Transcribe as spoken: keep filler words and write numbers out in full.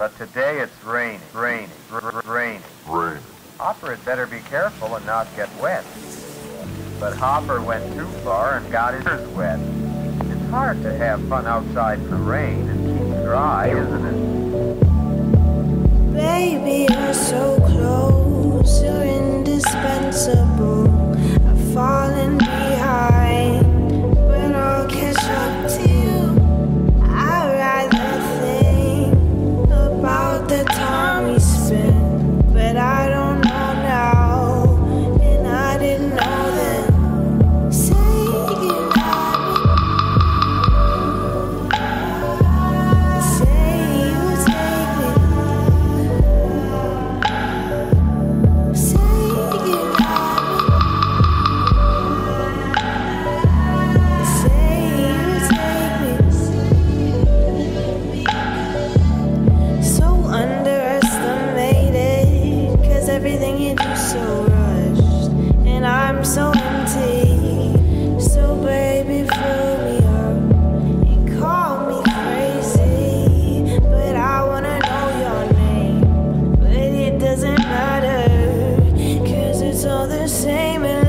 But today it's raining, raining, r- r- raining. Rain. Hopper had better be careful and not get wet. But Hopper went too far and got his ears wet. It's hard to have fun outside in the rain and keep dry, isn't it? Baby, you're so close, you're indispensable. I've fallen behind, but I'll catch up to you. I'd rather think about the time we spent, but I don't know now, and I didn't know then. Say goodnight. Say you take me. Say goodnight. Say you take me. So underestimated, 'cause everything you do so rushed, and I'm so empty. So baby, fill me up and call me crazy, but I wanna know your name, but it doesn't matter, 'cause it's all the same.